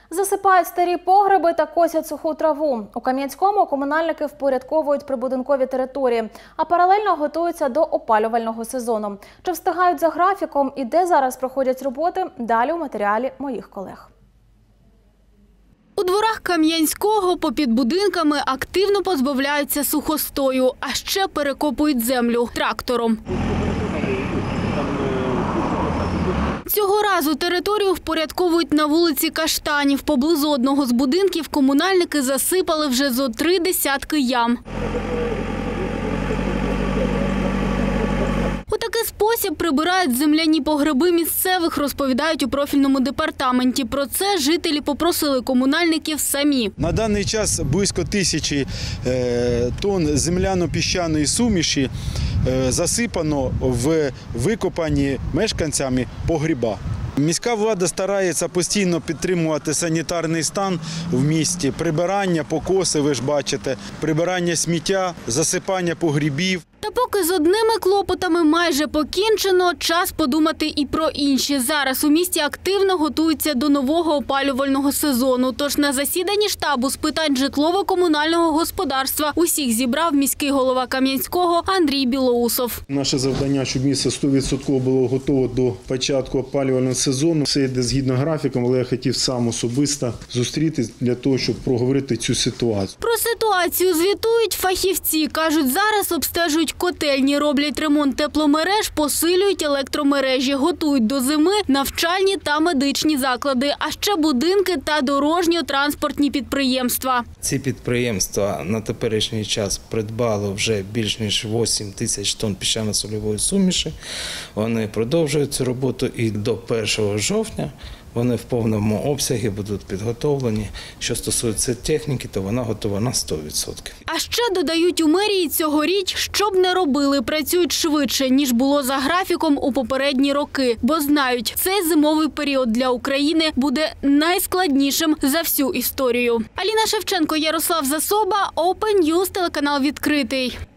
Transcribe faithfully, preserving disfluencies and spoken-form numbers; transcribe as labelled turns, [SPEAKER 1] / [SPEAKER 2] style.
[SPEAKER 1] Засипають старі погреби та косять суху траву. У Кам'янському комунальники впорядковують прибудинкові території, а паралельно готуються до опалювального сезону. Чи встигають за графіком і де зараз проходять роботи – далі у матеріалі моїх колег.
[SPEAKER 2] У дворах Кам'янського попід будинками активно позбавляються сухостою, а ще перекопують землю трактором. Цього разу територію впорядковують на вулиці Каштанів. Поблизу одного з будинків комунальники засипали вже зо три десятки ям. У такий спосіб прибирають земляні погреби місцевих, розповідають у профільному департаменті. Про це жителі попросили комунальників самі.
[SPEAKER 3] На даний час близько тисячі тонн земляно-піщаної суміші засипано в викопані мешканцями погреба. Міська влада старається постійно підтримувати санітарний стан в місті, прибирання, покоси, ви ж бачите, прибирання сміття, засипання погребів.
[SPEAKER 2] Та поки з одними клопотами майже покінчено, час подумати і про інші. Зараз у місті активно готуються до нового опалювального сезону. Тож на засіданні штабу з питань житлово-комунального господарства усіх зібрав міський голова Кам'янського Андрій Білоусов.
[SPEAKER 3] Наше завдання, щоб місто сто відсотків було готово до початку опалювального сезону. Все йде згідно графіком, але я хотів сам особисто зустрітись для того, щоб проговорити цю ситуацію.
[SPEAKER 2] Про ситуацію звітують фахівці. Кажуть, зараз обстежують котельні, роблять ремонт тепломереж, посилюють електромережі, готують до зими навчальні та медичні заклади, а ще будинки та дорожньо-транспортні підприємства.
[SPEAKER 4] Ці підприємства на теперішній час придбали вже більш ніж вісім тисяч тонн піщано-солевої суміші. Вони продовжують цю роботу і до першого жовтня вони в повному обсязі будуть підготовлені. Що стосується техніки, то вона готова на сто відсотків.
[SPEAKER 2] А ще, додають у мерії, цьогоріч, що б не робили, працюють швидше, ніж було за графіком у попередні роки. Бо знають, цей зимовий період для України буде найскладнішим за всю історію. Аліна Шевченко, Ярослав Засоба, Open News, телеканал «Відкритий».